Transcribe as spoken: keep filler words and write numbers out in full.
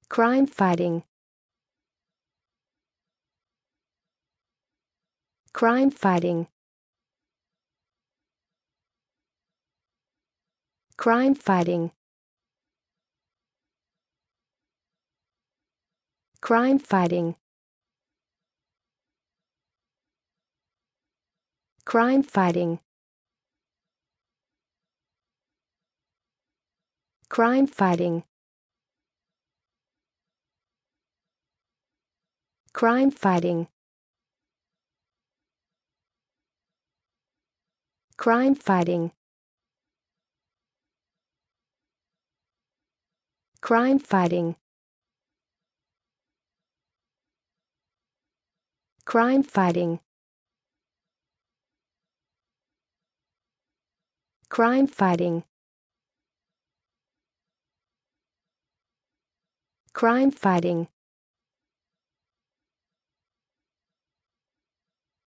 Crime fighting. Crime fighting. Crime fighting. Crime fighting. Crime fighting. Crime fighting. Crime fighting. Crime fighting. Crime fighting. Crime fighting. Crime fighting. Crime fighting.